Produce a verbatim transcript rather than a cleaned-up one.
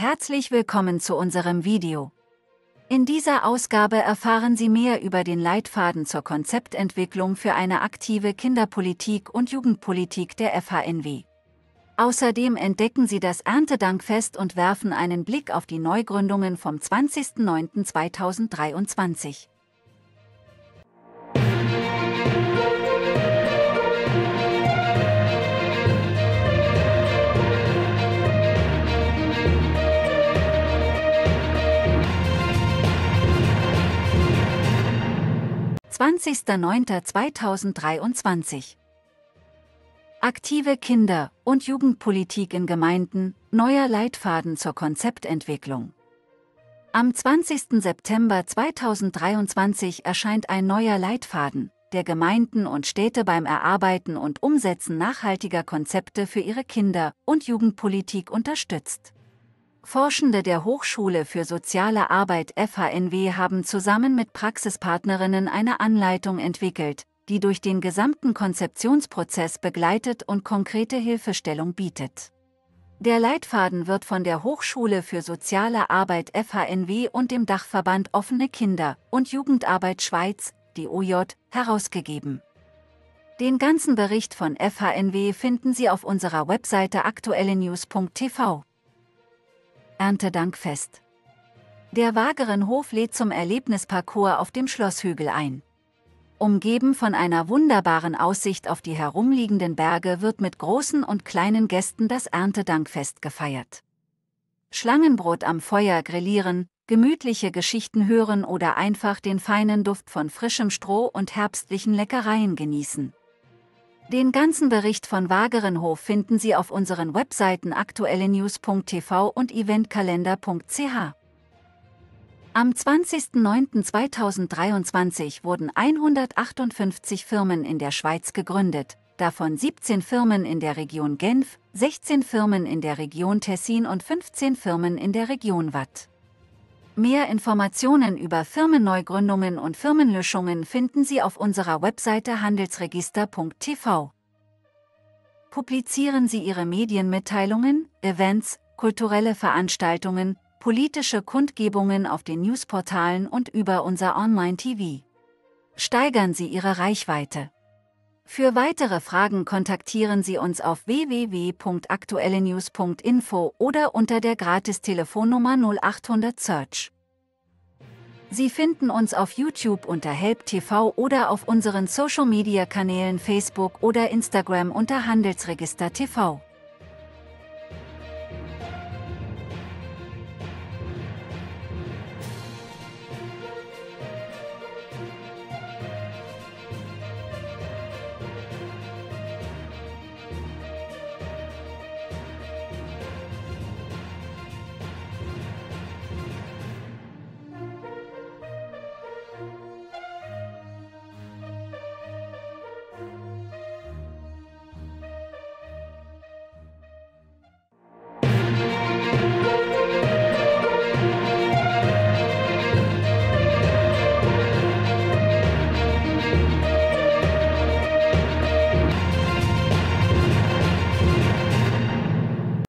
Herzlich willkommen zu unserem Video. In dieser Ausgabe erfahren Sie mehr über den Leitfaden zur Konzeptentwicklung für eine aktive Kinderpolitik und Jugendpolitik der F H N W. Außerdem entdecken Sie das Erntedankfest und werfen einen Blick auf die Neugründungen vom zwanzigsten neunten zweitausenddreiundzwanzig. zwanzigster neunter zweitausenddreiundzwanzig. Aktive Kinder- und Jugendpolitik in Gemeinden, neuer Leitfaden zur Konzeptentwicklung. Am zwanzigsten September zweitausenddreiundzwanzig erscheint ein neuer Leitfaden, der Gemeinden und Städte beim Erarbeiten und Umsetzen nachhaltiger Konzepte für ihre Kinder- und Jugendpolitik unterstützt. Forschende der Hochschule für Soziale Arbeit F H N W haben zusammen mit Praxispartnerinnen eine Anleitung entwickelt, die durch den gesamten Konzeptionsprozess begleitet und konkrete Hilfestellung bietet. Der Leitfaden wird von der Hochschule für Soziale Arbeit F H N W und dem Dachverband Offene Kinder- und Jugendarbeit Schweiz, die O J, herausgegeben. Den ganzen Bericht von F H N W finden Sie auf unserer Webseite aktuelle news punkt t v. Erntedankfest. Der Wagerenhof lädt zum Erlebnisparcours auf dem Schlosshügel ein. Umgeben von einer wunderbaren Aussicht auf die herumliegenden Berge wird mit großen und kleinen Gästen das Erntedankfest gefeiert. Schlangenbrot am Feuer grillieren, gemütliche Geschichten hören oder einfach den feinen Duft von frischem Stroh und herbstlichen Leckereien genießen. Den ganzen Bericht von Wagerenhof finden Sie auf unseren Webseiten aktuelle news punkt t v und eventkalender punkt c h. Am zwanzigsten neunten zweitausenddreiundzwanzig wurden hundertachtundfünfzig Firmen in der Schweiz gegründet, davon siebzehn Firmen in der Region Genf, sechzehn Firmen in der Region Tessin und fünfzehn Firmen in der Region Waadt. Mehr Informationen über Firmenneugründungen und Firmenlöschungen finden Sie auf unserer Webseite handelsregister punkt t v. Publizieren Sie Ihre Medienmitteilungen, Events, kulturelle Veranstaltungen, politische Kundgebungen auf den Newsportalen und über unser Online-T V. Steigern Sie Ihre Reichweite. Für weitere Fragen kontaktieren Sie uns auf w w w punkt aktuelle news punkt info oder unter der Gratis-Telefonnummer null achthundert Search. Sie finden uns auf YouTube unter Help T V oder auf unseren Social-Media-Kanälen Facebook oder Instagram unter Handelsregister T V.